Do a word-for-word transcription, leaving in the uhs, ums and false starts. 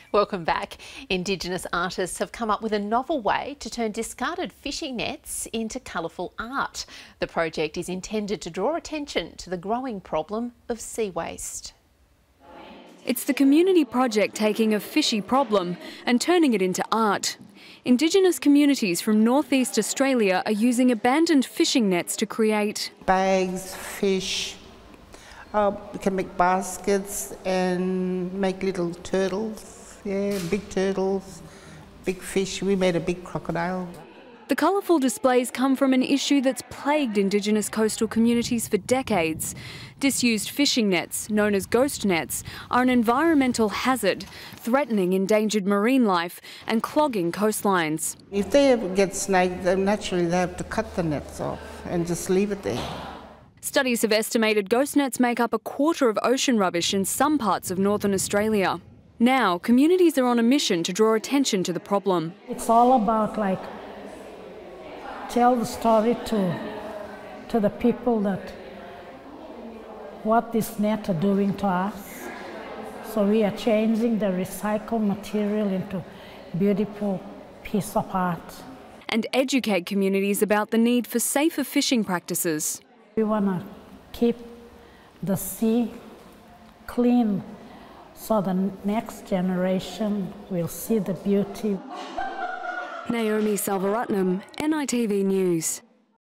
Welcome back. Indigenous artists have come up with a novel way to turn discarded fishing nets into colourful art. The project is intended to draw attention to the growing problem of sea waste. It's the community project taking a fishy problem and turning it into art. Indigenous communities from northeast Australia are using abandoned fishing nets to create bags, fish. Uh, we can make baskets and make little turtles. Yeah, big turtles, big fish. We made a big crocodile. The colourful displays come from an issue that's plagued Indigenous coastal communities for decades. Disused fishing nets, known as ghost nets, are an environmental hazard, threatening endangered marine life and clogging coastlines. If they ever get snagged, then naturally they have to cut the nets off and just leave it there. Studies have estimated ghost nets make up a quarter of ocean rubbish in some parts of northern Australia. Now, communities are on a mission to draw attention to the problem. It's all about, like, tell the story to, to the people that what this net are doing to us. So we are changing the recycled material into beautiful piece of art. And educate communities about the need for safer fishing practices. We want to keep the sea clean so the next generation will see the beauty. Naomi Salvaratnam, N I T V News.